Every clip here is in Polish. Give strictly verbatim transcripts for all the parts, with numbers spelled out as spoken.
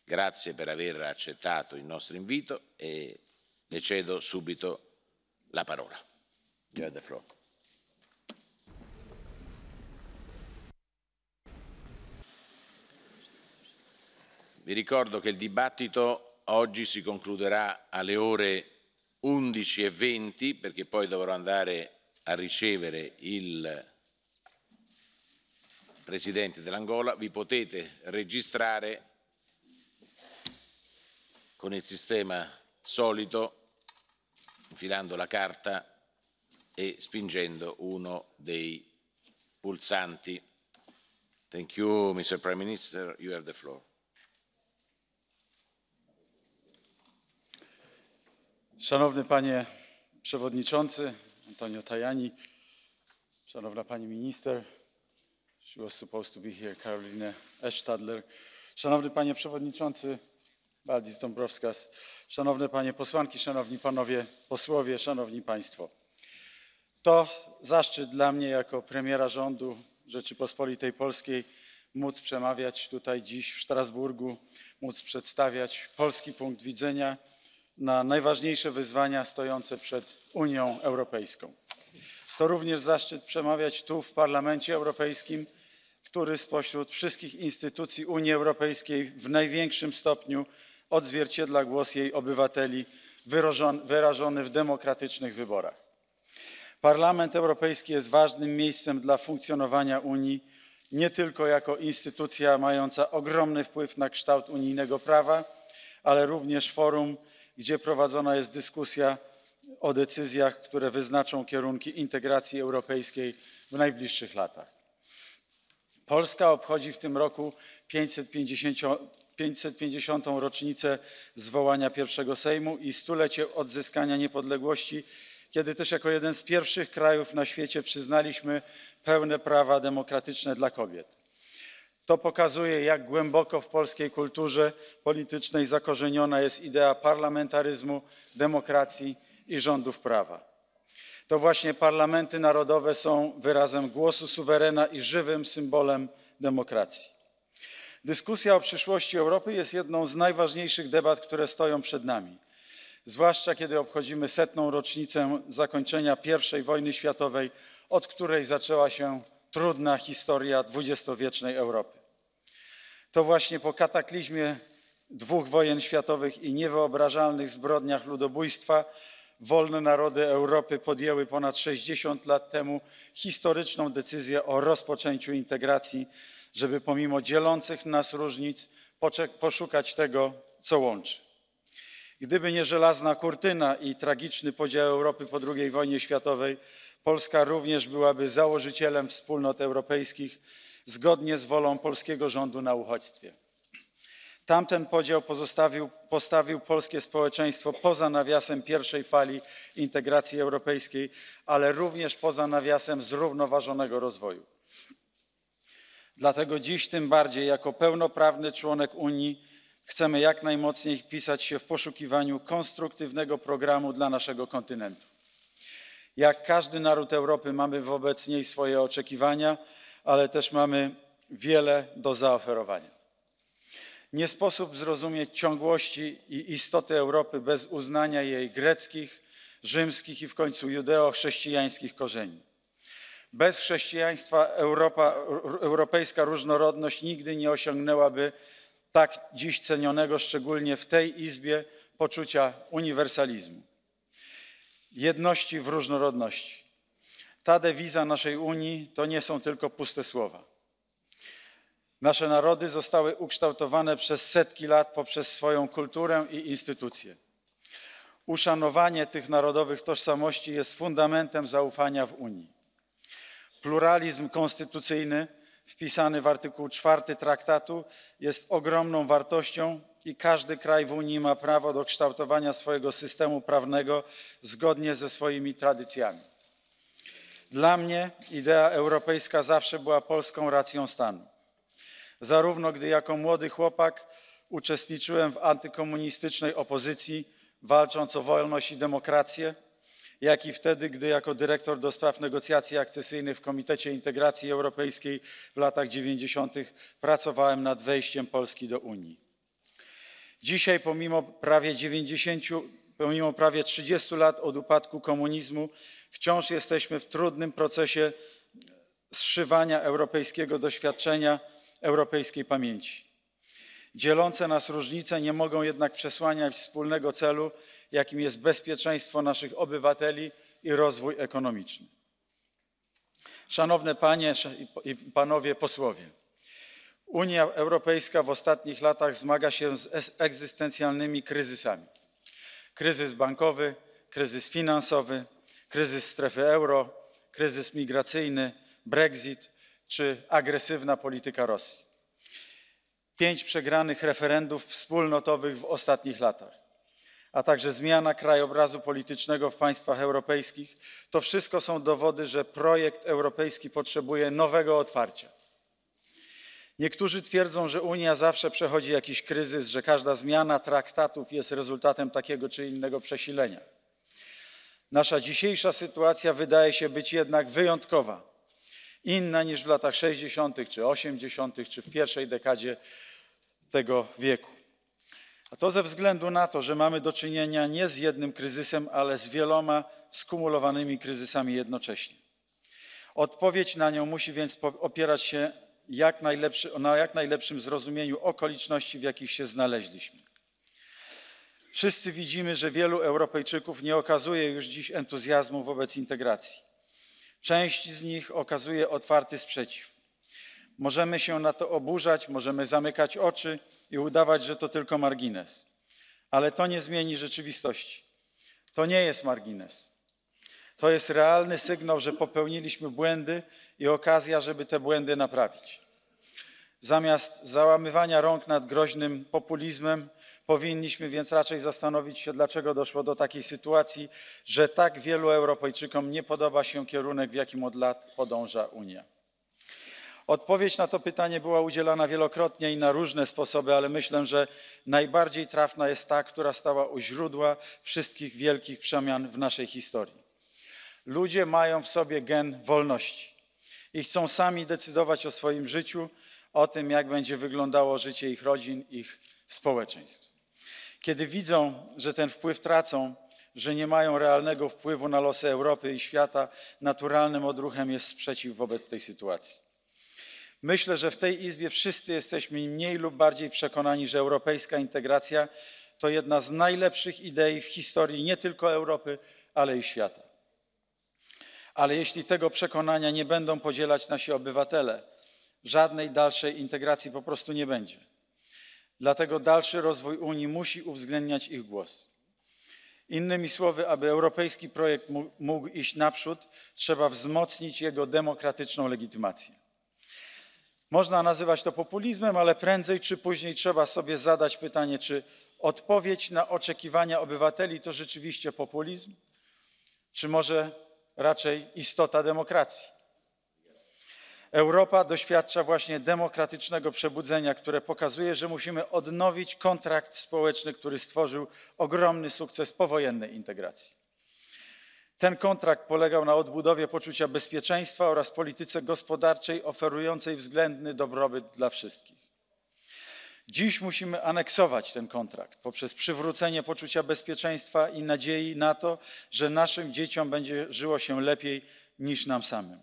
Grazie per aver accettato il nostro invito e le cedo subito la parola. You have the floor. Vi ricordo che il dibattito oggi si concluderà alle ore undici e venti, perché poi dovrò andare a ricevere il Presidente dell'Angola. Vi potete registrare con il sistema solito, infilando la carta e spingendo uno dei pulsanti. Thank you, mister Prime Minister. You have the floor. Szanowny Panie Przewodniczący Antonio Tajani, Szanowna Pani Minister, she was supposed to be here, Caroline Eschstadler, Szanowny Panie Przewodniczący Valdis Dombrovskis, Szanowne Panie Posłanki, Szanowni Panowie Posłowie, Szanowni Państwo. To zaszczyt dla mnie jako premiera rządu Rzeczypospolitej Polskiej móc przemawiać tutaj dziś w Strasburgu, móc przedstawiać polski punkt widzenia na najważniejsze wyzwania stojące przed Unią Europejską. To również zaszczyt przemawiać tu w Parlamencie Europejskim, który spośród wszystkich instytucji Unii Europejskiej w największym stopniu odzwierciedla głos jej obywateli wyrażony w demokratycznych wyborach. Parlament Europejski jest ważnym miejscem dla funkcjonowania Unii, nie tylko jako instytucja mająca ogromny wpływ na kształt unijnego prawa, ale również forum, gdzie prowadzona jest dyskusja o decyzjach, które wyznaczą kierunki integracji europejskiej w najbliższych latach. Polska obchodzi w tym roku pięćset pięćdziesiątą rocznicę zwołania pierwszego Sejmu i stulecie odzyskania niepodległości, kiedy też jako jeden z pierwszych krajów na świecie przyznaliśmy pełne prawa demokratyczne dla kobiet. To pokazuje, jak głęboko w polskiej kulturze politycznej zakorzeniona jest idea parlamentaryzmu, demokracji i rządów prawa. To właśnie parlamenty narodowe są wyrazem głosu suwerena i żywym symbolem demokracji. Dyskusja o przyszłości Europy jest jedną z najważniejszych debat, które stoją przed nami. Zwłaszcza kiedy obchodzimy setną rocznicę zakończenia pierwszej wojny światowej, od której zaczęła się trudna historia dwudziestowiecznej Europy. To właśnie po kataklizmie dwóch wojen światowych i niewyobrażalnych zbrodniach ludobójstwa wolne narody Europy podjęły ponad sześćdziesiąt lat temu historyczną decyzję o rozpoczęciu integracji, żeby pomimo dzielących nas różnic poszukać tego, co łączy. Gdyby nie żelazna kurtyna i tragiczny podział Europy po drugiej wojnie światowej, Polska również byłaby założycielem wspólnot europejskich zgodnie z wolą polskiego rządu na uchodźstwie. Tamten podział pozostawił, postawił polskie społeczeństwo poza nawiasem pierwszej fali integracji europejskiej, ale również poza nawiasem zrównoważonego rozwoju. Dlatego dziś tym bardziej jako pełnoprawny członek Unii chcemy jak najmocniej wpisać się w poszukiwaniu konstruktywnego programu dla naszego kontynentu. Jak każdy naród Europy mamy wobec niej swoje oczekiwania, ale też mamy wiele do zaoferowania. Nie sposób zrozumieć ciągłości i istoty Europy bez uznania jej greckich, rzymskich i w końcu judeo-chrześcijańskich korzeni. Bez chrześcijaństwa Europa, europejska różnorodność nigdy nie osiągnęłaby tak dziś cenionego, szczególnie w tej Izbie, poczucia uniwersalizmu. Jedności w różnorodności. Ta dewiza naszej Unii to nie są tylko puste słowa. Nasze narody zostały ukształtowane przez setki lat poprzez swoją kulturę i instytucje. Uszanowanie tych narodowych tożsamości jest fundamentem zaufania w Unii. Pluralizm konstytucyjny wpisany w artykuł czwarty traktatu jest ogromną wartością i każdy kraj w Unii ma prawo do kształtowania swojego systemu prawnego zgodnie ze swoimi tradycjami. Dla mnie idea europejska zawsze była polską racją stanu. Zarówno gdy jako młody chłopak uczestniczyłem w antykomunistycznej opozycji, walcząc o wolność i demokrację, jak i wtedy, gdy jako dyrektor do spraw negocjacji akcesyjnych w Komitecie Integracji Europejskiej w latach dziewięćdziesiątych pracowałem nad wejściem Polski do Unii. Dzisiaj pomimo prawie dziewięćdziesięciu, pomimo prawie trzydziestu lat od upadku komunizmu, wciąż jesteśmy w trudnym procesie zszywania europejskiego doświadczenia, europejskiej pamięci. Dzielące nas różnice nie mogą jednak przesłaniać wspólnego celu, jakim jest bezpieczeństwo naszych obywateli i rozwój ekonomiczny. Szanowne Panie i Panowie posłowie, Unia Europejska w ostatnich latach zmaga się z egzystencjalnymi kryzysami. Kryzys bankowy, kryzys finansowy, kryzys strefy euro, kryzys migracyjny, Brexit czy agresywna polityka Rosji. Pięć przegranych referendów wspólnotowych w ostatnich latach, a także zmiana krajobrazu politycznego w państwach europejskich, to wszystko są dowody, że projekt europejski potrzebuje nowego otwarcia. Niektórzy twierdzą, że Unia zawsze przechodzi jakiś kryzys, że każda zmiana traktatów jest rezultatem takiego czy innego przesilenia. Nasza dzisiejsza sytuacja wydaje się być jednak wyjątkowa, inna niż w latach sześćdziesiątych czy osiemdziesiątych czy w pierwszej dekadzie tego wieku. A to ze względu na to, że mamy do czynienia nie z jednym kryzysem, ale z wieloma skumulowanymi kryzysami jednocześnie. Odpowiedź na nią musi więc opierać się jak najlepszy, na jak najlepszym zrozumieniu okoliczności, w jakich się znaleźliśmy. Wszyscy widzimy, że wielu Europejczyków nie okazuje już dziś entuzjazmu wobec integracji. Część z nich okazuje otwarty sprzeciw. Możemy się na to oburzać, możemy zamykać oczy i udawać, że to tylko margines. Ale to nie zmieni rzeczywistości. To nie jest margines. To jest realny sygnał, że popełniliśmy błędy i okazja, żeby te błędy naprawić. Zamiast załamywania rąk nad groźnym populizmem, powinniśmy więc raczej zastanowić się, dlaczego doszło do takiej sytuacji, że tak wielu Europejczykom nie podoba się kierunek, w jakim od lat podąża Unia. Odpowiedź na to pytanie była udzielana wielokrotnie i na różne sposoby, ale myślę, że najbardziej trafna jest ta, która stała u źródła wszystkich wielkich przemian w naszej historii. Ludzie mają w sobie gen wolności i chcą sami decydować o swoim życiu, o tym, jak będzie wyglądało życie ich rodzin, ich społeczeństw. Kiedy widzą, że ten wpływ tracą, że nie mają realnego wpływu na losy Europy i świata, naturalnym odruchem jest sprzeciw wobec tej sytuacji. Myślę, że w tej Izbie wszyscy jesteśmy mniej lub bardziej przekonani, że europejska integracja to jedna z najlepszych idei w historii nie tylko Europy, ale i świata. Ale jeśli tego przekonania nie będą podzielać nasi obywatele, żadnej dalszej integracji po prostu nie będzie. Dlatego dalszy rozwój Unii musi uwzględniać ich głos. Innymi słowy, aby europejski projekt mógł iść naprzód, trzeba wzmocnić jego demokratyczną legitymację. Można nazywać to populizmem, ale prędzej czy później trzeba sobie zadać pytanie, czy odpowiedź na oczekiwania obywateli to rzeczywiście populizm, czy może raczej istota demokracji. Europa doświadcza właśnie demokratycznego przebudzenia, które pokazuje, że musimy odnowić kontrakt społeczny, który stworzył ogromny sukces powojennej integracji. Ten kontrakt polegał na odbudowie poczucia bezpieczeństwa oraz polityce gospodarczej oferującej względny dobrobyt dla wszystkich. Dziś musimy aneksować ten kontrakt poprzez przywrócenie poczucia bezpieczeństwa i nadziei na to, że naszym dzieciom będzie żyło się lepiej niż nam samym.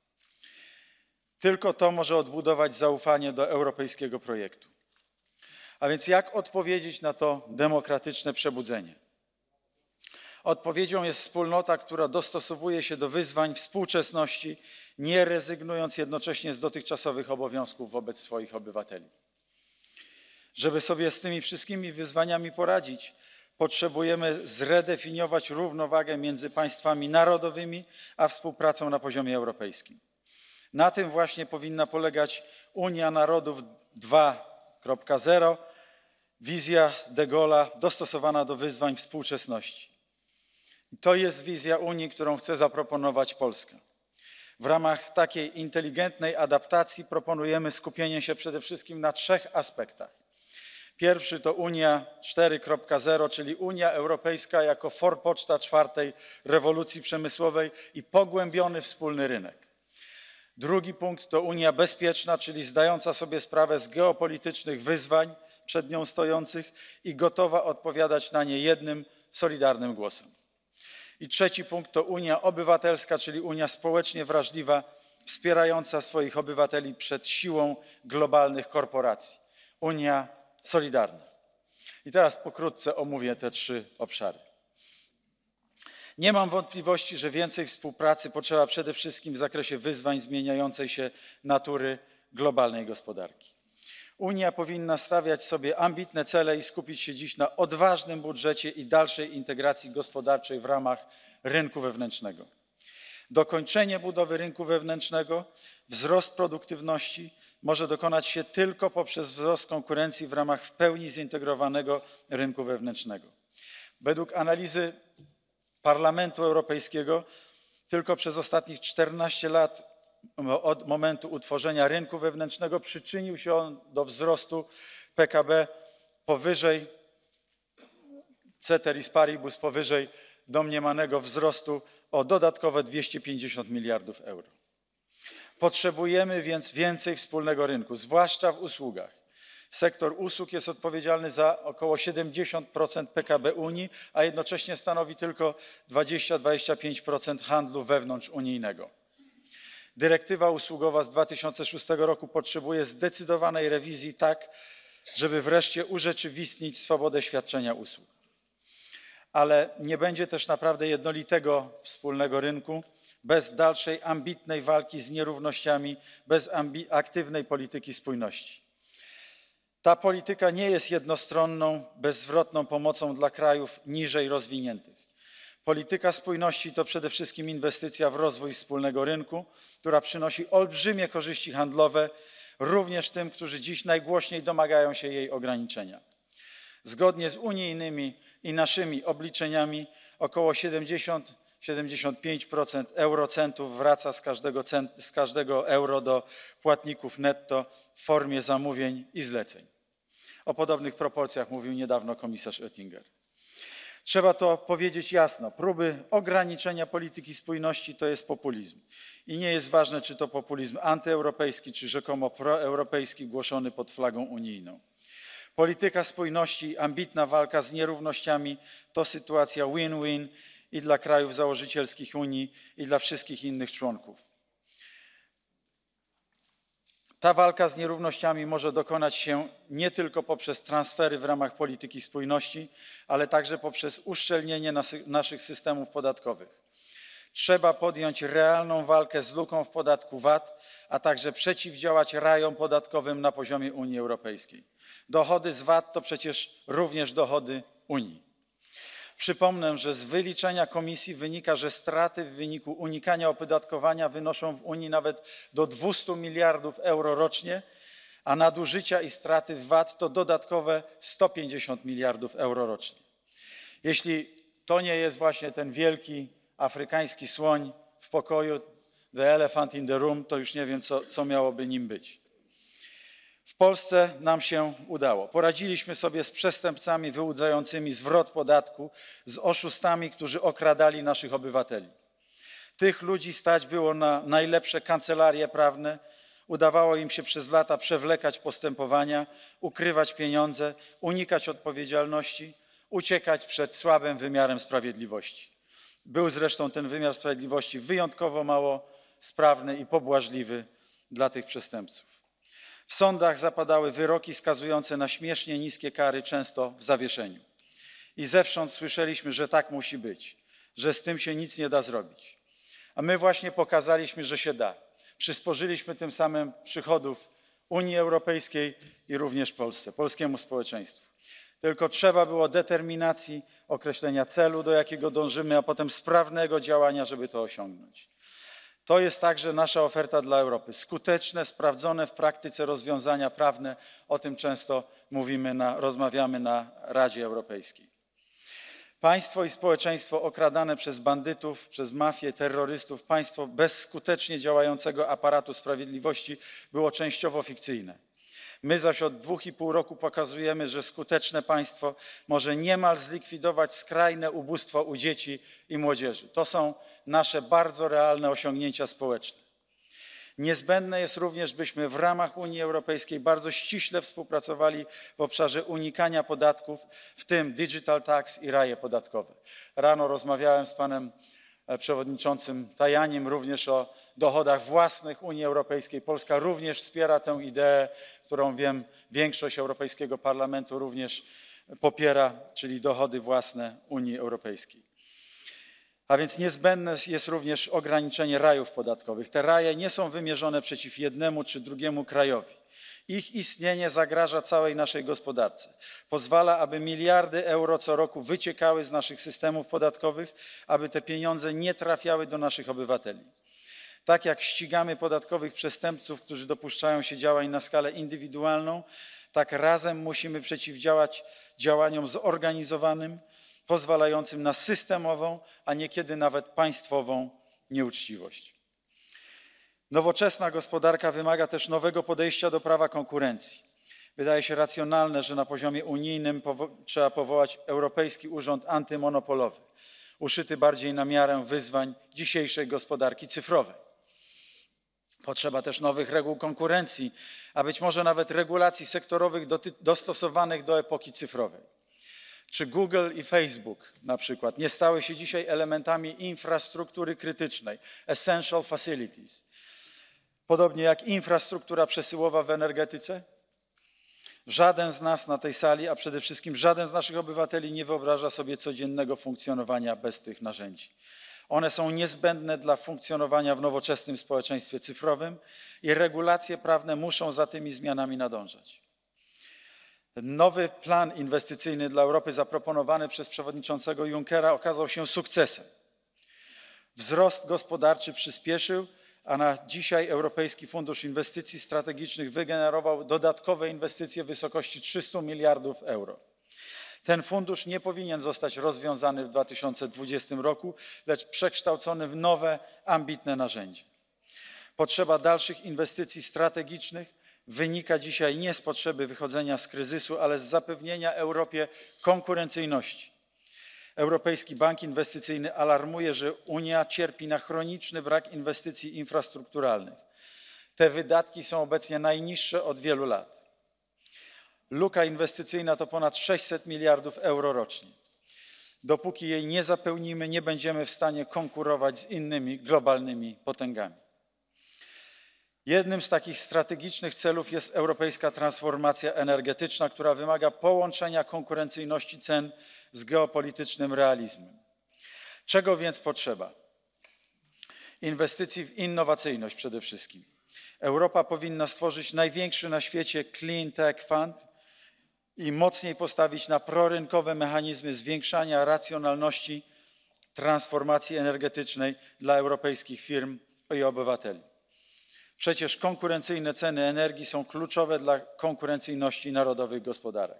Tylko to może odbudować zaufanie do europejskiego projektu. A więc jak odpowiedzieć na to demokratyczne przebudzenie? Odpowiedzią jest wspólnota, która dostosowuje się do wyzwań współczesności, nie rezygnując jednocześnie z dotychczasowych obowiązków wobec swoich obywateli. Żeby sobie z tymi wszystkimi wyzwaniami poradzić, potrzebujemy zredefiniować równowagę między państwami narodowymi a współpracą na poziomie europejskim. Na tym właśnie powinna polegać Unia Narodów dwa kropka zero, wizja de Gaulle'a dostosowana do wyzwań współczesności. To jest wizja Unii, którą chce zaproponować Polska. W ramach takiej inteligentnej adaptacji proponujemy skupienie się przede wszystkim na trzech aspektach. Pierwszy to Unia cztery kropka zero, czyli Unia Europejska jako forpoczta czwartej rewolucji przemysłowej i pogłębiony wspólny rynek. Drugi punkt to Unia bezpieczna, czyli zdająca sobie sprawę z geopolitycznych wyzwań, przed nią stojących i gotowa odpowiadać na nie jednym, solidarnym głosem. I trzeci punkt to Unia Obywatelska, czyli Unia społecznie wrażliwa, wspierająca swoich obywateli przed siłą globalnych korporacji. Unia solidarna. I teraz pokrótce omówię te trzy obszary. Nie mam wątpliwości, że więcej współpracy potrzeba przede wszystkim w zakresie wyzwań zmieniającej się natury globalnej gospodarki. Unia powinna stawiać sobie ambitne cele i skupić się dziś na odważnym budżecie i dalszej integracji gospodarczej w ramach rynku wewnętrznego. Dokończenie budowy rynku wewnętrznego, wzrost produktywności może dokonać się tylko poprzez wzrost konkurencji w ramach w pełni zintegrowanego rynku wewnętrznego. Według analizy Parlamentu Europejskiego tylko przez ostatnich czternaście lat od momentu utworzenia rynku wewnętrznego przyczynił się on do wzrostu P K B powyżej ceteris paribus, powyżej domniemanego wzrostu o dodatkowe dwieście pięćdziesiąt miliardów euro. Potrzebujemy więc więcej wspólnego rynku, zwłaszcza w usługach. Sektor usług jest odpowiedzialny za około siedemdziesiąt procent P K B Unii, a jednocześnie stanowi tylko dwadzieścia do dwudziestu pięciu procent handlu wewnątrzunijnego. Dyrektywa usługowa z dwa tysiące szóstego roku potrzebuje zdecydowanej rewizji tak, żeby wreszcie urzeczywistnić swobodę świadczenia usług. Ale nie będzie też naprawdę jednolitego wspólnego rynku bez dalszej ambitnej walki z nierównościami, bez aktywnej polityki spójności. Ta polityka nie jest jednostronną, bezzwrotną pomocą dla krajów niżej rozwiniętych. Polityka spójności to przede wszystkim inwestycja w rozwój wspólnego rynku, która przynosi olbrzymie korzyści handlowe, również tym, którzy dziś najgłośniej domagają się jej ograniczenia. Zgodnie z unijnymi i naszymi obliczeniami około siedemdziesiąt do siedemdziesięciu pięciu procent eurocentów wraca z każdego, cent, z każdego euro do płatników netto w formie zamówień i zleceń. O podobnych proporcjach mówił niedawno komisarz Oettinger. Trzeba to powiedzieć jasno. Próby ograniczenia polityki spójności to jest populizm. I nie jest ważne, czy to populizm antyeuropejski, czy rzekomo proeuropejski głoszony pod flagą unijną. Polityka spójności, ambitna walka z nierównościami to sytuacja win-win i dla krajów założycielskich Unii, i dla wszystkich innych członków. Ta walka z nierównościami może dokonać się nie tylko poprzez transfery w ramach polityki spójności, ale także poprzez uszczelnienie naszych systemów podatkowych. Trzeba podjąć realną walkę z luką w podatku V A T, a także przeciwdziałać rajom podatkowym na poziomie Unii Europejskiej. Dochody z V A T to przecież również dochody Unii. Przypomnę, że z wyliczenia Komisji wynika, że straty w wyniku unikania opodatkowania wynoszą w Unii nawet do dwustu miliardów euro rocznie, a nadużycia i straty w V A T to dodatkowe sto pięćdziesiąt miliardów euro rocznie. Jeśli to nie jest właśnie ten wielki afrykański słoń w pokoju, the elephant in the room, to już nie wiem, co, co miałoby nim być. W Polsce nam się udało. Poradziliśmy sobie z przestępcami wyłudzającymi zwrot podatku, z oszustami, którzy okradali naszych obywateli. Tych ludzi stać było na najlepsze kancelarie prawne. Udawało im się przez lata przewlekać postępowania, ukrywać pieniądze, unikać odpowiedzialności, uciekać przed słabym wymiarem sprawiedliwości. Był zresztą ten wymiar sprawiedliwości wyjątkowo mało sprawny i pobłażliwy dla tych przestępców. W sądach zapadały wyroki skazujące na śmiesznie niskie kary, często w zawieszeniu. I zewsząd słyszeliśmy, że tak musi być, że z tym się nic nie da zrobić. A my właśnie pokazaliśmy, że się da. Przysporzyliśmy tym samym przychodów Unii Europejskiej i również Polsce, polskiemu społeczeństwu. Tylko trzeba było determinacji, określenia celu, do jakiego dążymy, a potem sprawnego działania, żeby to osiągnąć. To jest także nasza oferta dla Europy. Skuteczne, sprawdzone w praktyce rozwiązania prawne. O tym często mówimy, na, rozmawiamy na Radzie Europejskiej. Państwo i społeczeństwo okradane przez bandytów, przez mafię, terrorystów, państwo bez skutecznie działającego aparatu sprawiedliwości było częściowo fikcyjne. My zaś od dwóch i pół roku pokazujemy, że skuteczne państwo może niemal zlikwidować skrajne ubóstwo u dzieci i młodzieży. To są nasze bardzo realne osiągnięcia społeczne. Niezbędne jest również, byśmy w ramach Unii Europejskiej bardzo ściśle współpracowali w obszarze unikania podatków, w tym digital tax i raje podatkowe. Rano rozmawiałem z panem przewodniczącym Tajaniem również o dochodach własnych Unii Europejskiej. Polska również wspiera tę ideę, którą wiem większość Europejskiego Parlamentu również popiera, czyli dochody własne Unii Europejskiej. A więc niezbędne jest również ograniczenie rajów podatkowych. Te raje nie są wymierzone przeciw jednemu czy drugiemu krajowi. Ich istnienie zagraża całej naszej gospodarce. Pozwala, aby miliardy euro co roku wyciekały z naszych systemów podatkowych, aby te pieniądze nie trafiały do naszych obywateli. Tak jak ścigamy podatkowych przestępców, którzy dopuszczają się działań na skalę indywidualną, tak razem musimy przeciwdziałać działaniom zorganizowanym, pozwalającym na systemową, a niekiedy nawet państwową nieuczciwość. Nowoczesna gospodarka wymaga też nowego podejścia do prawa konkurencji. Wydaje się racjonalne, że na poziomie unijnym powo- trzeba powołać Europejski Urząd Antymonopolowy, uszyty bardziej na miarę wyzwań dzisiejszej gospodarki cyfrowej. Potrzeba też nowych reguł konkurencji, a być może nawet regulacji sektorowych doty- dostosowanych do epoki cyfrowej. Czy Google i Facebook na przykład nie stały się dzisiaj elementami infrastruktury krytycznej, essential facilities, podobnie jak infrastruktura przesyłowa w energetyce? Żaden z nas na tej sali, a przede wszystkim żaden z naszych obywateli nie wyobraża sobie codziennego funkcjonowania bez tych narzędzi. One są niezbędne dla funkcjonowania w nowoczesnym społeczeństwie cyfrowym i regulacje prawne muszą za tymi zmianami nadążać. Nowy plan inwestycyjny dla Europy zaproponowany przez przewodniczącego Junckera okazał się sukcesem. Wzrost gospodarczy przyspieszył, a na dzisiaj Europejski Fundusz Inwestycji Strategicznych wygenerował dodatkowe inwestycje w wysokości trzystu miliardów euro. Ten fundusz nie powinien zostać rozwiązany w dwa tysiące dwudziestym roku, lecz przekształcony w nowe, ambitne narzędzie. Potrzeba dalszych inwestycji strategicznych wynika dzisiaj nie z potrzeby wychodzenia z kryzysu, ale z zapewnienia Europie konkurencyjności. Europejski Bank Inwestycyjny alarmuje, że Unia cierpi na chroniczny brak inwestycji infrastrukturalnych. Te wydatki są obecnie najniższe od wielu lat. Luka inwestycyjna to ponad sześćset miliardów euro rocznie. Dopóki jej nie zapełnimy, nie będziemy w stanie konkurować z innymi globalnymi potęgami. Jednym z takich strategicznych celów jest europejska transformacja energetyczna, która wymaga połączenia konkurencyjności cen z geopolitycznym realizmem. Czego więc potrzeba? Inwestycji w innowacyjność przede wszystkim. Europa powinna stworzyć największy na świecie Clean Tech Fund i mocniej postawić na prorynkowe mechanizmy zwiększania racjonalności transformacji energetycznej dla europejskich firm i obywateli. Przecież konkurencyjne ceny energii są kluczowe dla konkurencyjności narodowych gospodarek.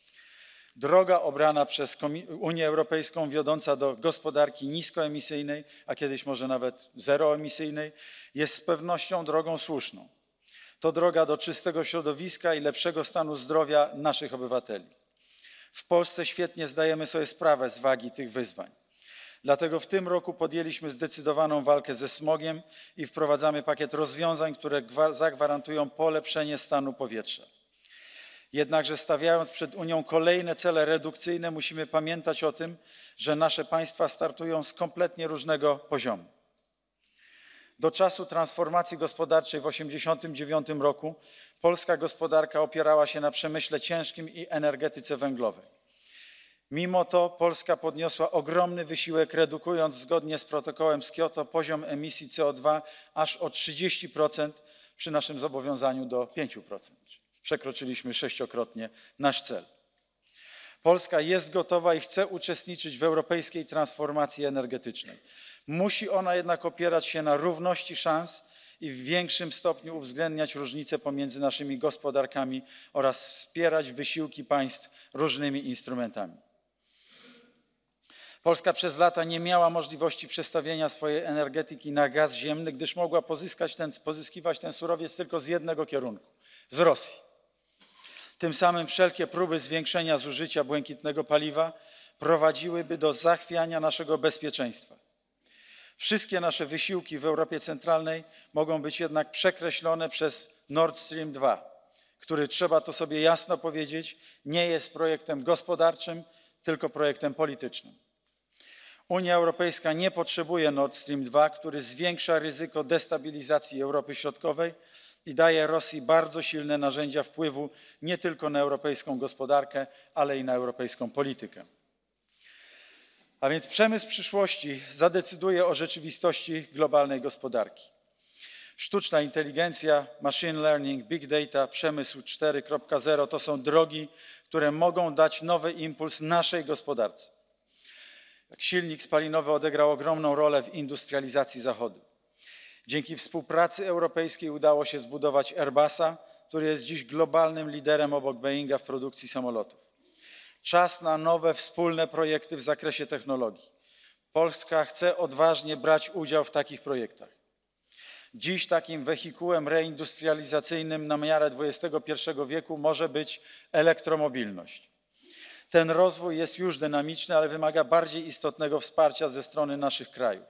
Droga obrana przez Unię Europejską wiodąca do gospodarki niskoemisyjnej, a kiedyś może nawet zeroemisyjnej, jest z pewnością drogą słuszną. To droga do czystego środowiska i lepszego stanu zdrowia naszych obywateli. W Polsce świetnie zdajemy sobie sprawę z wagi tych wyzwań. Dlatego w tym roku podjęliśmy zdecydowaną walkę ze smogiem i wprowadzamy pakiet rozwiązań, które zagwarantują polepszenie stanu powietrza. Jednakże stawiając przed Unią kolejne cele redukcyjne, musimy pamiętać o tym, że nasze państwa startują z kompletnie różnego poziomu. Do czasu transformacji gospodarczej w tysiąc dziewięćset osiemdziesiątym dziewiątym roku polska gospodarka opierała się na przemyśle ciężkim i energetyce węglowej. Mimo to Polska podniosła ogromny wysiłek, redukując zgodnie z protokołem z Kioto poziom emisji C O dwa aż o trzydzieści procent przy naszym zobowiązaniu do pięciu procent. Przekroczyliśmy sześciokrotnie nasz cel. Polska jest gotowa i chce uczestniczyć w europejskiej transformacji energetycznej. Musi ona jednak opierać się na równości szans i w większym stopniu uwzględniać różnice pomiędzy naszymi gospodarkami oraz wspierać wysiłki państw różnymi instrumentami. Polska przez lata nie miała możliwości przestawienia swojej energetyki na gaz ziemny, gdyż mogła pozyskać ten, pozyskiwać ten surowiec tylko z jednego kierunku – z Rosji. Tym samym wszelkie próby zwiększenia zużycia błękitnego paliwa prowadziłyby do zachwiania naszego bezpieczeństwa. Wszystkie nasze wysiłki w Europie Centralnej mogą być jednak przekreślone przez Nord Stream dwa, który, trzeba to sobie jasno powiedzieć, nie jest projektem gospodarczym, tylko projektem politycznym. Unia Europejska nie potrzebuje Nord Stream dwa, który zwiększa ryzyko destabilizacji Europy Środkowej i daje Rosji bardzo silne narzędzia wpływu nie tylko na europejską gospodarkę, ale i na europejską politykę. A więc przemysł przyszłości zadecyduje o rzeczywistości globalnej gospodarki. Sztuczna inteligencja, machine learning, big data, przemysł cztery kropka zero to są drogi, które mogą dać nowy impuls naszej gospodarce. Jak silnik spalinowy odegrał ogromną rolę w industrializacji Zachodu. Dzięki współpracy europejskiej udało się zbudować Airbusa, który jest dziś globalnym liderem obok Boeinga w produkcji samolotów. Czas na nowe wspólne projekty w zakresie technologii. Polska chce odważnie brać udział w takich projektach. Dziś takim wehikułem reindustrializacyjnym na miarę dwudziestego pierwszego wieku może być elektromobilność. Ten rozwój jest już dynamiczny, ale wymaga bardziej istotnego wsparcia ze strony naszych krajów.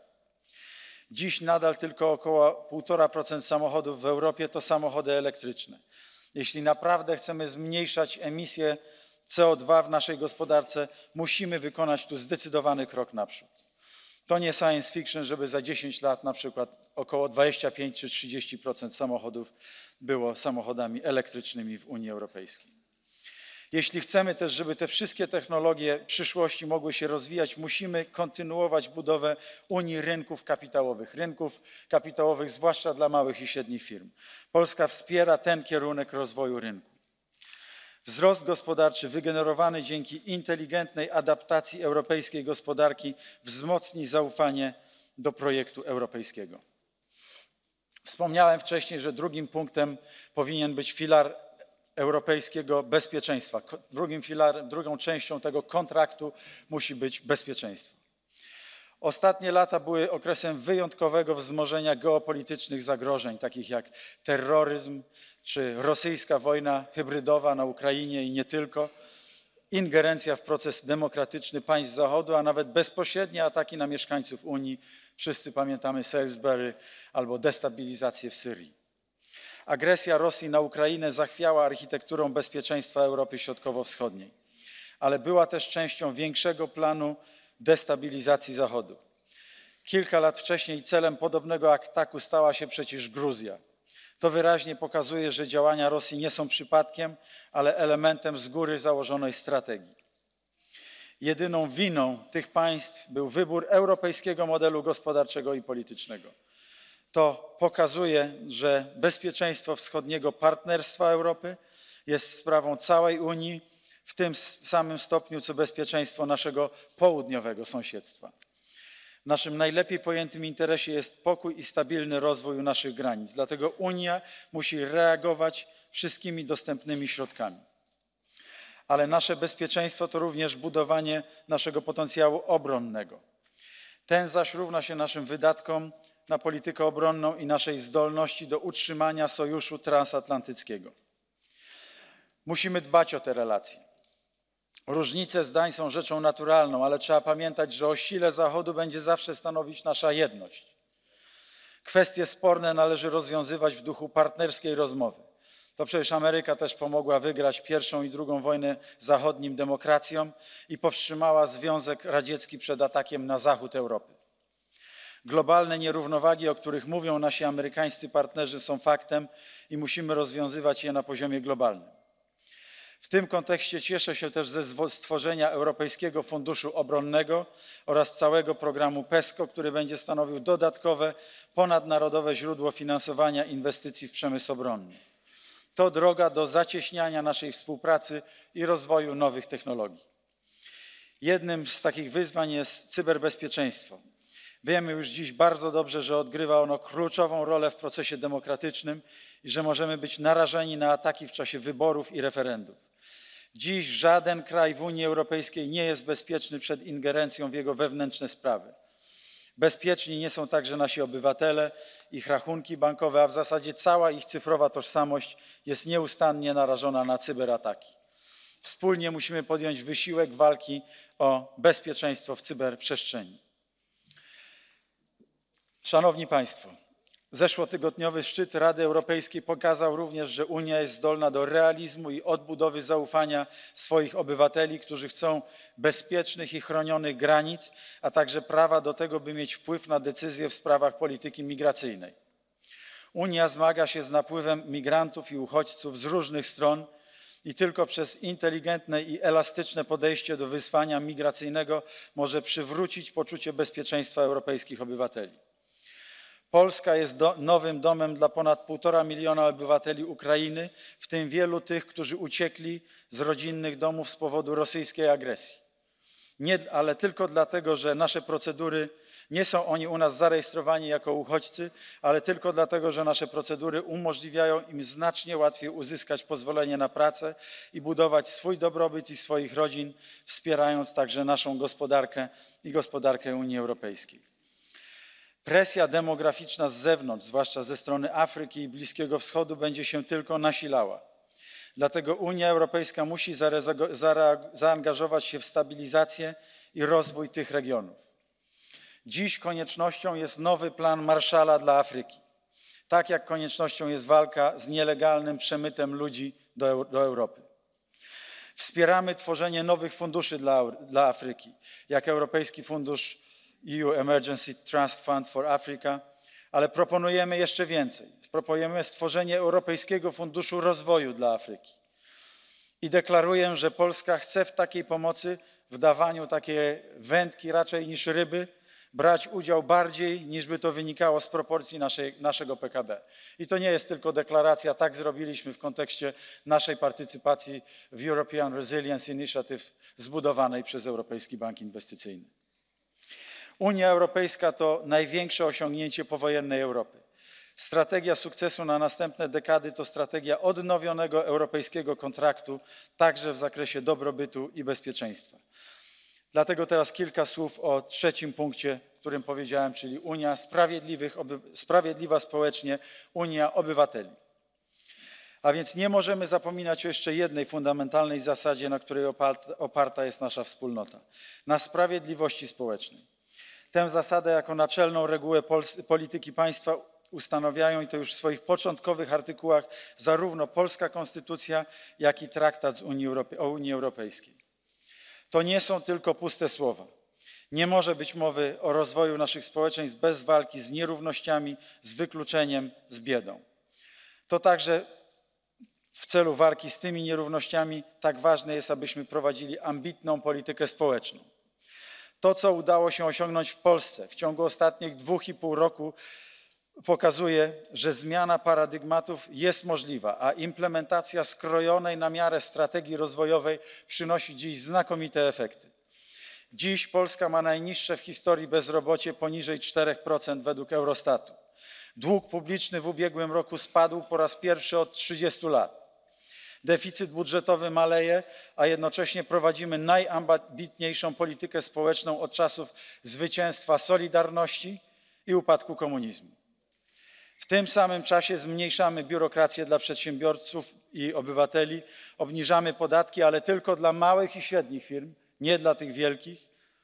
Dziś nadal tylko około półtora procent samochodów w Europie to samochody elektryczne. Jeśli naprawdę chcemy zmniejszać emisję C O dwa w naszej gospodarce, musimy wykonać tu zdecydowany krok naprzód. To nie science fiction, żeby za dziesięć lat na przykład około dwadzieścia pięć czy trzydzieści procent samochodów było samochodami elektrycznymi w Unii Europejskiej. Jeśli chcemy też, żeby te wszystkie technologie przyszłości mogły się rozwijać, musimy kontynuować budowę Unii rynków kapitałowych, rynków kapitałowych zwłaszcza dla małych i średnich firm. Polska wspiera ten kierunek rozwoju rynku. Wzrost gospodarczy wygenerowany dzięki inteligentnej adaptacji europejskiej gospodarki wzmocni zaufanie do projektu europejskiego. Wspomniałem wcześniej, że drugim punktem powinien być filar europejskiego bezpieczeństwa. Drugim filarem, drugą częścią tego kontraktu musi być bezpieczeństwo. Ostatnie lata były okresem wyjątkowego wzmożenia geopolitycznych zagrożeń, takich jak terroryzm czy rosyjska wojna hybrydowa na Ukrainie i nie tylko, ingerencja w proces demokratyczny państw Zachodu, a nawet bezpośrednie ataki na mieszkańców Unii. Wszyscy pamiętamy Salisbury albo destabilizację w Syrii. Agresja Rosji na Ukrainę zachwiała architekturą bezpieczeństwa Europy Środkowo-Wschodniej, ale była też częścią większego planu destabilizacji Zachodu. Kilka lat wcześniej celem podobnego ataku stała się przecież Gruzja. To wyraźnie pokazuje, że działania Rosji nie są przypadkiem, ale elementem z góry założonej strategii. Jedyną winą tych państw był wybór europejskiego modelu gospodarczego i politycznego. To pokazuje, że bezpieczeństwo wschodniego partnerstwa Europy jest sprawą całej Unii, w tym samym stopniu co bezpieczeństwo naszego południowego sąsiedztwa. W naszym najlepiej pojętym interesie jest pokój i stabilny rozwój naszych granic. Dlatego Unia musi reagować wszystkimi dostępnymi środkami. Ale nasze bezpieczeństwo to również budowanie naszego potencjału obronnego. Ten zaś równa się naszym wydatkom na politykę obronną i naszej zdolności do utrzymania sojuszu transatlantyckiego. Musimy dbać o te relacje. Różnice zdań są rzeczą naturalną, ale trzeba pamiętać, że o sile Zachodu będzie zawsze stanowić nasza jedność. Kwestie sporne należy rozwiązywać w duchu partnerskiej rozmowy. To przecież Ameryka też pomogła wygrać pierwszą i drugą wojnę zachodnim demokracjom i powstrzymała Związek Radziecki przed atakiem na zachód Europy. Globalne nierównowagi, o których mówią nasi amerykańscy partnerzy, są faktem i musimy rozwiązywać je na poziomie globalnym. W tym kontekście cieszę się też ze stworzenia Europejskiego Funduszu Obronnego oraz całego programu PESCO, który będzie stanowił dodatkowe, ponadnarodowe źródło finansowania inwestycji w przemysł obronny. To droga do zacieśniania naszej współpracy i rozwoju nowych technologii. Jednym z takich wyzwań jest cyberbezpieczeństwo. Wiemy już dziś bardzo dobrze, że odgrywa ono kluczową rolę w procesie demokratycznym i że możemy być narażeni na ataki w czasie wyborów i referendów. Dziś żaden kraj w Unii Europejskiej nie jest bezpieczny przed ingerencją w jego wewnętrzne sprawy. Bezpieczni nie są także nasi obywatele, ich rachunki bankowe, a w zasadzie cała ich cyfrowa tożsamość jest nieustannie narażona na cyberataki. Wspólnie musimy podjąć wysiłek walki o bezpieczeństwo w cyberprzestrzeni. Szanowni Państwo, zeszłotygodniowy szczyt Rady Europejskiej pokazał również, że Unia jest zdolna do realizmu i odbudowy zaufania swoich obywateli, którzy chcą bezpiecznych i chronionych granic, a także prawa do tego, by mieć wpływ na decyzje w sprawach polityki migracyjnej. Unia zmaga się z napływem migrantów i uchodźców z różnych stron i tylko przez inteligentne i elastyczne podejście do wyzwania migracyjnego może przywrócić poczucie bezpieczeństwa europejskich obywateli. Polska jest do, nowym domem dla ponad półtora miliona obywateli Ukrainy, w tym wielu tych, którzy uciekli z rodzinnych domów z powodu rosyjskiej agresji. Nie, ale tylko dlatego, że nasze procedury, nie są oni u nas zarejestrowani jako uchodźcy, ale tylko dlatego, że nasze procedury umożliwiają im znacznie łatwiej uzyskać pozwolenie na pracę i budować swój dobrobyt i swoich rodzin, wspierając także naszą gospodarkę i gospodarkę Unii Europejskiej. Presja demograficzna z zewnątrz, zwłaszcza ze strony Afryki i Bliskiego Wschodu, będzie się tylko nasilała. Dlatego Unia Europejska musi zaangażować się w stabilizację i rozwój tych regionów. Dziś koniecznością jest nowy plan Marshalla dla Afryki, tak jak koniecznością jest walka z nielegalnym przemytem ludzi do, do Europy. Wspieramy tworzenie nowych funduszy dla, dla Afryki, jak Europejski Fundusz E U Emergency Trust Fund for Africa, ale proponujemy jeszcze więcej. Proponujemy stworzenie Europejskiego Funduszu Rozwoju dla Afryki. I deklaruję, że Polska chce w takiej pomocy, w dawaniu takiej wędki raczej niż ryby, brać udział bardziej, niż by to wynikało z proporcji naszej, naszego P K B. I to nie jest tylko deklaracja, tak zrobiliśmy w kontekście naszej partycypacji w European Resilience Initiative zbudowanej przez Europejski Bank Inwestycyjny. Unia Europejska to największe osiągnięcie powojennej Europy. Strategia sukcesu na następne dekady to strategia odnowionego europejskiego kontraktu, także w zakresie dobrobytu i bezpieczeństwa. Dlatego teraz kilka słów o trzecim punkcie, o którym powiedziałem, czyli Unia sprawiedliwych, sprawiedliwa społecznie, Unia obywateli. A więc nie możemy zapominać o jeszcze jednej fundamentalnej zasadzie, na której oparta jest nasza wspólnota, na sprawiedliwości społecznej. Tę zasadę jako naczelną regułę polityki państwa ustanawiają, i to już w swoich początkowych artykułach, zarówno polska konstytucja, jak i traktat z Unii Europej- o Unii Europejskiej. To nie są tylko puste słowa. Nie może być mowy o rozwoju naszych społeczeństw bez walki z nierównościami, z wykluczeniem, z biedą. To także w celu walki z tymi nierównościami tak ważne jest, abyśmy prowadzili ambitną politykę społeczną. To, co udało się osiągnąć w Polsce w ciągu ostatnich dwóch i pół roku, pokazuje, że zmiana paradygmatów jest możliwa, a implementacja skrojonej na miarę strategii rozwojowej przynosi dziś znakomite efekty. Dziś Polska ma najniższe w historii bezrobocie poniżej czterech procent według Eurostatu. Dług publiczny w ubiegłym roku spadł po raz pierwszy od trzydziestu lat. Deficyt budżetowy maleje, a jednocześnie prowadzimy najambitniejszą politykę społeczną od czasów zwycięstwa Solidarności i upadku komunizmu. W tym samym czasie zmniejszamy biurokrację dla przedsiębiorców i obywateli, obniżamy podatki, ale tylko dla małych i średnich firm, nie dla tych wielkich,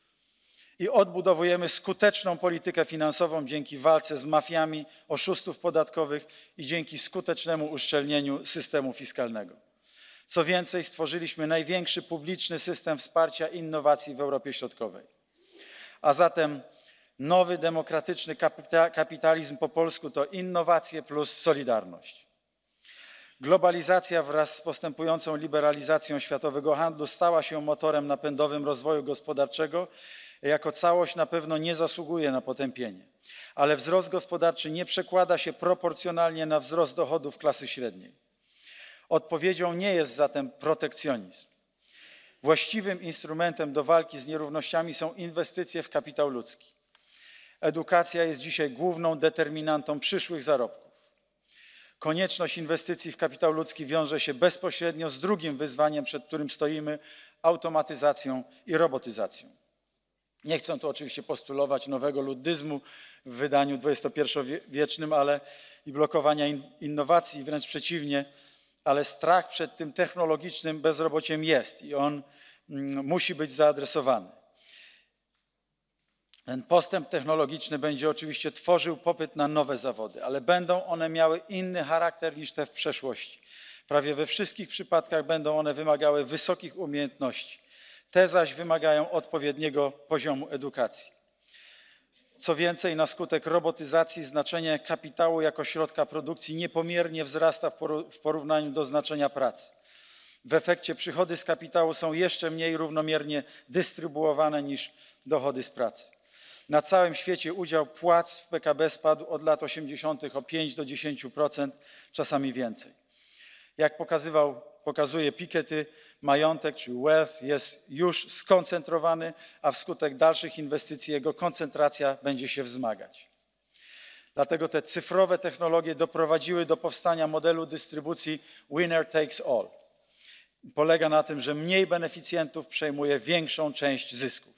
i odbudowujemy skuteczną politykę finansową dzięki walce z mafiami, oszustów podatkowych i dzięki skutecznemu uszczelnieniu systemu fiskalnego. Co więcej, stworzyliśmy największy publiczny system wsparcia innowacji w Europie Środkowej. A zatem nowy demokratyczny kapita- kapitalizm po polsku to innowacje plus solidarność. Globalizacja wraz z postępującą liberalizacją światowego handlu stała się motorem napędowym rozwoju gospodarczego. Jako całość na pewno nie zasługuje na potępienie, ale wzrost gospodarczy nie przekłada się proporcjonalnie na wzrost dochodów klasy średniej. Odpowiedzią nie jest zatem protekcjonizm. Właściwym instrumentem do walki z nierównościami są inwestycje w kapitał ludzki. Edukacja jest dzisiaj główną determinantą przyszłych zarobków. Konieczność inwestycji w kapitał ludzki wiąże się bezpośrednio z drugim wyzwaniem, przed którym stoimy, automatyzacją i robotyzacją. Nie chcę tu oczywiście postulować nowego luddyzmu w wydaniu dwudziestopierwowiecznym, ale i blokowania in, innowacji, wręcz przeciwnie, ale strach przed tym technologicznym bezrobociem jest i on mm, musi być zaadresowany. Ten postęp technologiczny będzie oczywiście tworzył popyt na nowe zawody, ale będą one miały inny charakter niż te w przeszłości. Prawie we wszystkich przypadkach będą one wymagały wysokich umiejętności. Te zaś wymagają odpowiedniego poziomu edukacji. Co więcej, na skutek robotyzacji znaczenie kapitału jako środka produkcji niepomiernie wzrasta w porównaniu do znaczenia pracy. W efekcie przychody z kapitału są jeszcze mniej równomiernie dystrybuowane niż dochody z pracy. Na całym świecie udział płac w P K B spadł od lat osiemdziesiątych o pięć do dziesięciu procent, czasami więcej. Jak pokazywał, pokazuje Piketty, majątek, czy wealth, jest już skoncentrowany, a wskutek dalszych inwestycji jego koncentracja będzie się wzmagać. Dlatego te cyfrowe technologie doprowadziły do powstania modelu dystrybucji winner takes all. Polega na tym, że mniej beneficjentów przejmuje większą część zysków.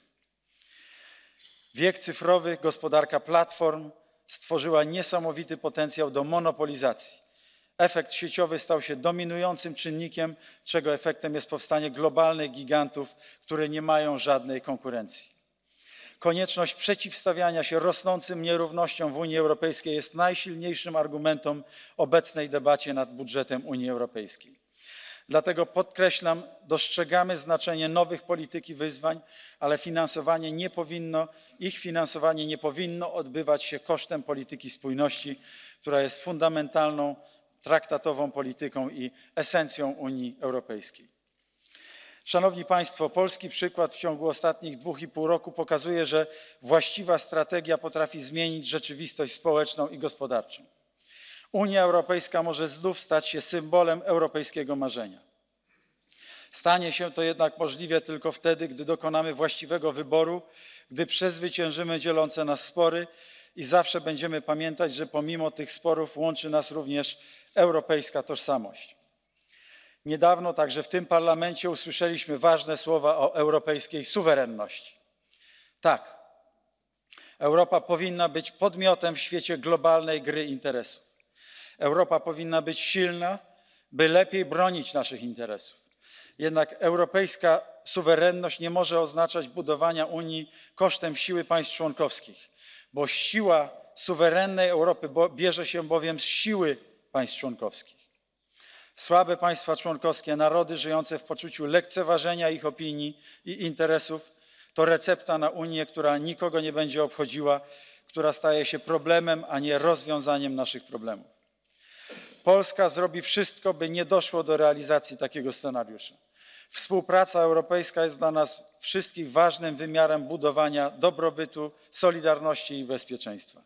Wiek cyfrowy, gospodarka platform stworzyła niesamowity potencjał do monopolizacji. Efekt sieciowy stał się dominującym czynnikiem, czego efektem jest powstanie globalnych gigantów, które nie mają żadnej konkurencji. Konieczność przeciwstawiania się rosnącym nierównościom w Unii Europejskiej jest najsilniejszym argumentem obecnej debacie nad budżetem Unii Europejskiej. Dlatego podkreślam, dostrzegamy znaczenie nowych polityk i wyzwań, ale finansowanie nie powinno, ich finansowanie nie powinno odbywać się kosztem polityki spójności, która jest fundamentalną, traktatową polityką i esencją Unii Europejskiej. Szanowni Państwo, polski przykład w ciągu ostatnich dwóch i pół roku pokazuje, że właściwa strategia potrafi zmienić rzeczywistość społeczną i gospodarczą. Unia Europejska może znów stać się symbolem europejskiego marzenia. Stanie się to jednak możliwe tylko wtedy, gdy dokonamy właściwego wyboru, gdy przezwyciężymy dzielące nas spory i zawsze będziemy pamiętać, że pomimo tych sporów łączy nas również europejska tożsamość. Niedawno także w tym parlamencie usłyszeliśmy ważne słowa o europejskiej suwerenności. Tak, Europa powinna być podmiotem w świecie globalnej gry interesów. Europa powinna być silna, by lepiej bronić naszych interesów. Jednak europejska suwerenność nie może oznaczać budowania Unii kosztem siły państw członkowskich, bo siła suwerennej Europy bierze się bowiem z siły państw członkowskich. Słabe państwa członkowskie, narody żyjące w poczuciu lekceważenia ich opinii i interesów to recepta na Unię, która nikogo nie będzie obchodziła, która staje się problemem, a nie rozwiązaniem naszych problemów. Polska zrobi wszystko, by nie doszło do realizacji takiego scenariusza. Współpraca europejska jest dla nas wszystkich ważnym wymiarem budowania dobrobytu, solidarności i bezpieczeństwa.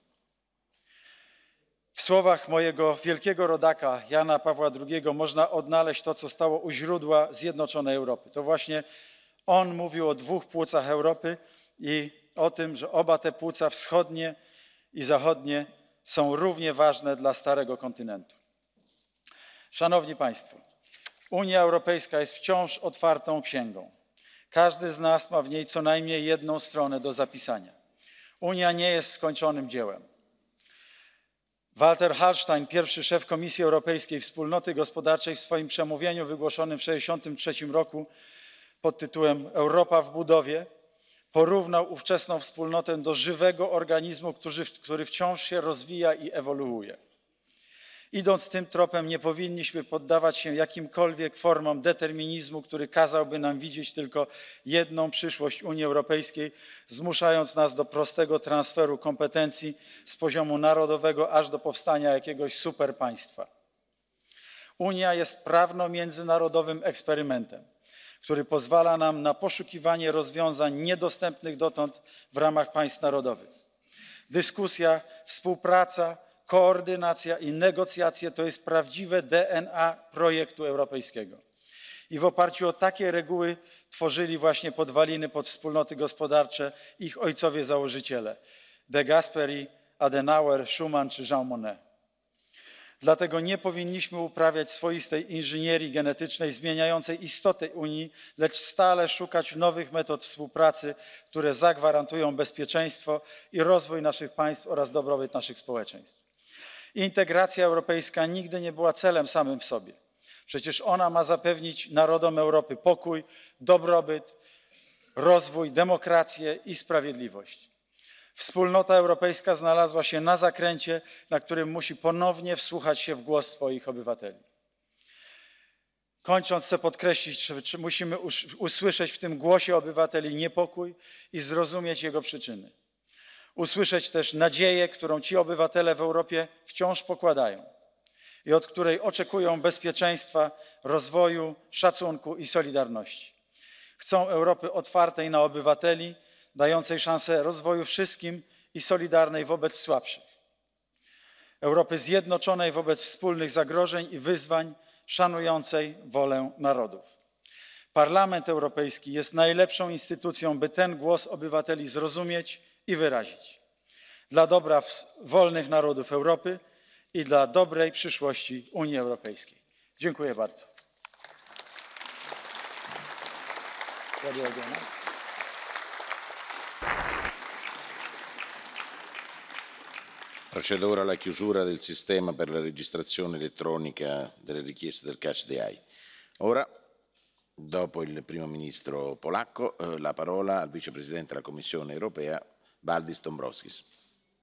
W słowach mojego wielkiego rodaka Jana Pawła drugiego można odnaleźć to, co stało u źródła zjednoczonej Europy. To właśnie on mówił o dwóch płucach Europy i o tym, że oba te płuca, wschodnie i zachodnie, są równie ważne dla starego kontynentu. Szanowni Państwo, Unia Europejska jest wciąż otwartą księgą. Każdy z nas ma w niej co najmniej jedną stronę do zapisania. Unia nie jest skończonym dziełem. Walter Hallstein, pierwszy szef Komisji Europejskiej Wspólnoty Gospodarczej, w swoim przemówieniu wygłoszonym w tysiąc dziewięćset sześćdziesiątym trzecim roku pod tytułem Europa w budowie porównał ówczesną wspólnotę do żywego organizmu, który, który wciąż się rozwija i ewoluuje. Idąc tym tropem, nie powinniśmy poddawać się jakimkolwiek formom determinizmu, który kazałby nam widzieć tylko jedną przyszłość Unii Europejskiej, zmuszając nas do prostego transferu kompetencji z poziomu narodowego aż do powstania jakiegoś superpaństwa. Unia jest prawno-międzynarodowym eksperymentem, który pozwala nam na poszukiwanie rozwiązań niedostępnych dotąd w ramach państw narodowych. Dyskusja, współpraca, koordynacja i negocjacje to jest prawdziwe D N A projektu europejskiego. I w oparciu o takie reguły tworzyli właśnie podwaliny pod wspólnoty gospodarcze ich ojcowie założyciele de Gasperi, Adenauer, Schuman czy Jean Monnet. Dlatego nie powinniśmy uprawiać swoistej inżynierii genetycznej zmieniającej istotę Unii, lecz stale szukać nowych metod współpracy, które zagwarantują bezpieczeństwo i rozwój naszych państw oraz dobrobyt naszych społeczeństw. Integracja europejska nigdy nie była celem samym w sobie. Przecież ona ma zapewnić narodom Europy pokój, dobrobyt, rozwój, demokrację i sprawiedliwość. Wspólnota europejska znalazła się na zakręcie, na którym musi ponownie wsłuchać się w głos swoich obywateli. Kończąc, chcę podkreślić, że musimy usłyszeć w tym głosie obywateli niepokój i zrozumieć jego przyczyny. Usłyszeć też nadzieję, którą ci obywatele w Europie wciąż pokładają i od której oczekują bezpieczeństwa, rozwoju, szacunku i solidarności. Chcą Europy otwartej na obywateli, dającej szansę rozwoju wszystkim i solidarnej wobec słabszych. Europy zjednoczonej wobec wspólnych zagrożeń i wyzwań, szanującej wolę narodów. Parlament Europejski jest najlepszą instytucją, by ten głos obywateli zrozumieć i wyrazić. Dla dobra wolnych narodów Europy i dla dobrej przyszłości Unii Europejskiej. Dziękuję bardzo. Procedo ora alla chiusura del sistema per la registrazione elettronica delle richieste del Catch the Eye. Ora, dopo il primo ministro polacco, eh, la parola al vicepresidente della Commissione europea, Valdis Dombrovskis.